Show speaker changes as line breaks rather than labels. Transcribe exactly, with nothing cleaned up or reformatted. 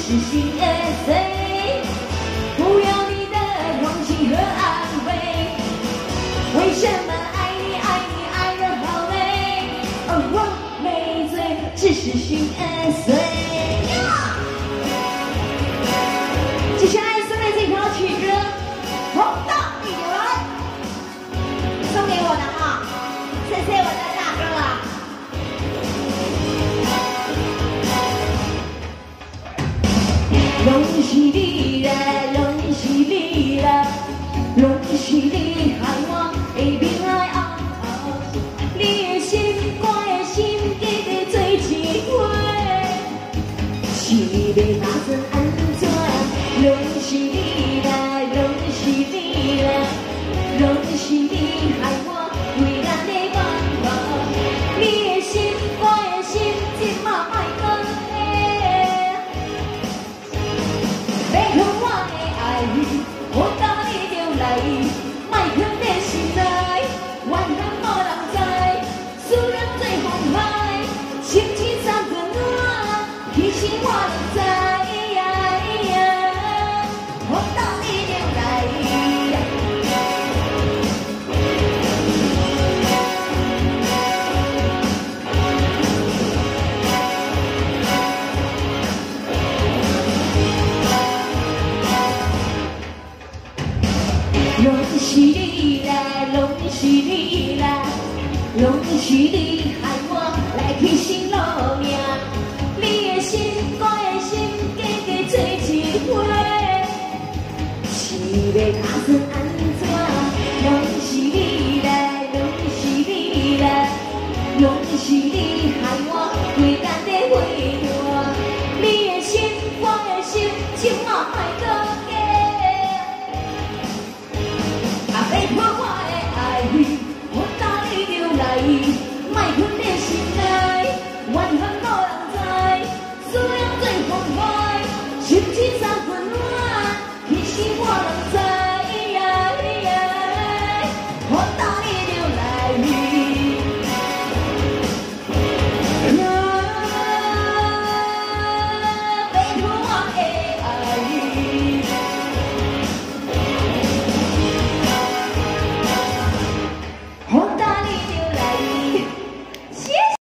是心的碎，不要你的同情和安慰。为什么爱你爱你爱得好累？而我没罪，只是心的碎。接下来送来这条曲子，红到一流来，送给我的啊，谢谢我的大哥啊。 拢是你啦，拢是你啦，拢是你害我会明来后，你的心，我的心，结在做一伙，是要打算安怎？拢是你啦，拢是你啦，拢是你害我为难的忙忙，你的心，我的心，今嘛莫讲。 我到你就来，莫藏在心内，怨恨无人知，思念做风海，深情三分暖，其实我拢知。我到你就来。拢是你啦，拢是你啦，拢是你害我来去心路命。你的心，我的心，加加做一伙，是要打算安怎？拢是你啦，拢是你啦，拢是你害我为难得为难。你的心，我的心，今晚莫讲。